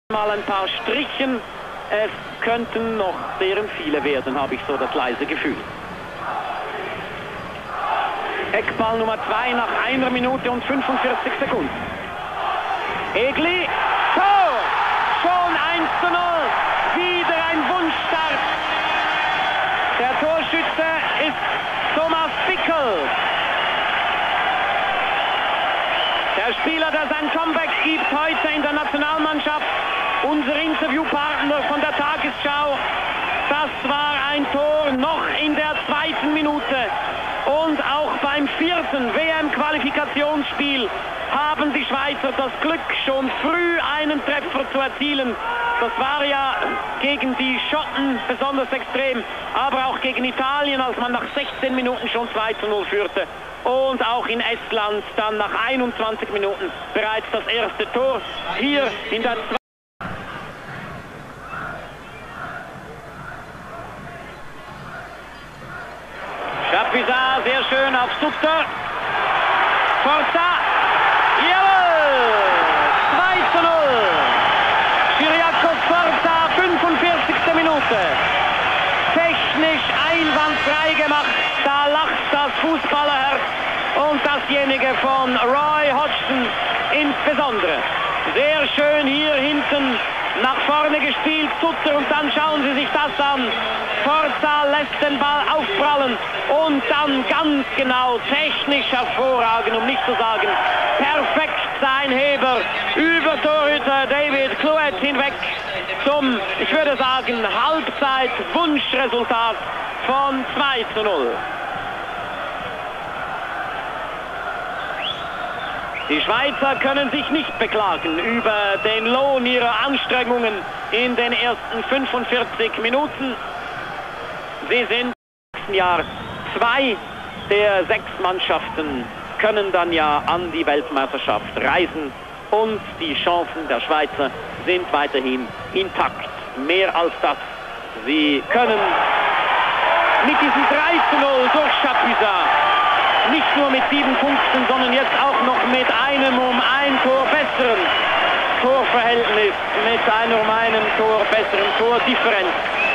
Mal ein paar Strichen. Es könnten noch deren viele werden, habe ich so das leise Gefühl. Eckball Nummer 2 nach 1 Minute und 45 Sekunden. Egli, Tor! Schon 1:0. Wieder ein Wunschstart. Der Torschütze ist Thomas Bickel. Der Spieler, der sein Comeback gibt heute in der Nationalmannschaft. Unser Interviewpartner von der Tagesschau. Das war ein Tor noch in der 2. Minute. Und auch beim 4. WM-Qualifikationsspiel haben die Schweizer das Glück, schon früh einen Treffer zu erzielen. Das war ja gegen die Schotten besonders extrem, aber auch gegen Italien, als man nach 16 Minuten schon 2:0 führte. Und auch in Estland dann nach 21 Minuten bereits das erste Tor. Hier in der Chapuisat, sehr schön auf Sutter. Forza. Jawohl! 2:0. Cyriakos Forza, 45. Minute. Technisch einwandfrei gemacht. Da lacht das Fußballerherz und dasjenige von Roy Hodgson insbesondere. Sehr schön hier hinten nach vorne gespielt, Sutter, und dann schauen Sie sich das an. Forza lässt den Ball aufprallen und dann ganz genau, technisch hervorragend, um nicht zu sagen perfekt, sein Heber über Torhüter David Clouet hinweg zum, ich würde sagen, Halbzeit-Wunschresultat von 2:0. Die Schweizer können sich nicht beklagen über den Lohn ihrer Anstrengungen in den ersten 45 Minuten. Sie sind im nächsten Jahr 2 der 6 Mannschaften können dann ja an die Weltmeisterschaft reisen und die Chancen der Schweizer sind weiterhin intakt. Mehr als das. Sie können mit diesem 3:0 durch Chapuisat nicht nur mit 7 Punkten, sondern jetzt auch noch mit einem um ein Tor besseren Torverhältnis, mit einem um einem Tor besseren Tordifferenz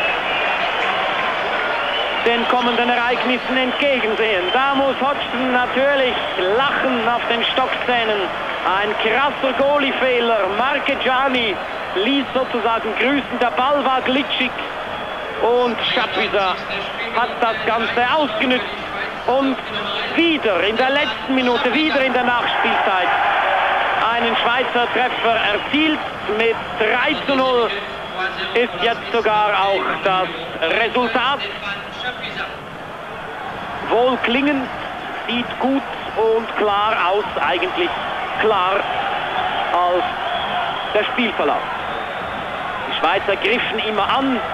den kommenden Ereignissen entgegensehen. Da muss Hodgson natürlich lachen auf den Stockzähnen. Ein krasser Goalie-Fehler. Marchegiani ließ sozusagen grüßen. Der Ball war glitschig und Chapuisat hat das Ganze ausgenützt. Und wieder in der letzten Minute, wieder in der Nachspielzeit, einen Schweizer Treffer erzielt. Mit 3:0 ist jetzt sogar auch das Resultat wohlklingend, sieht gut und klar aus, eigentlich klar als der Spielverlauf. Die Schweizer griffen immer an,